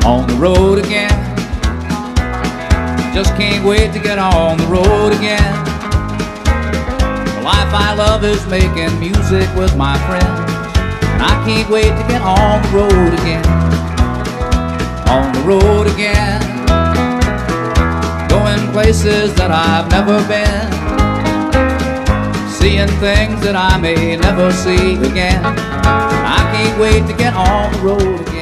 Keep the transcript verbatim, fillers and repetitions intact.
on the road again. Just can't wait to get on the road again. The life I love is making music with my friends, and I can't wait to get on the road again. On the road again, going places that I've never been, seeing things that I may never see again. I can't wait to get on the road again.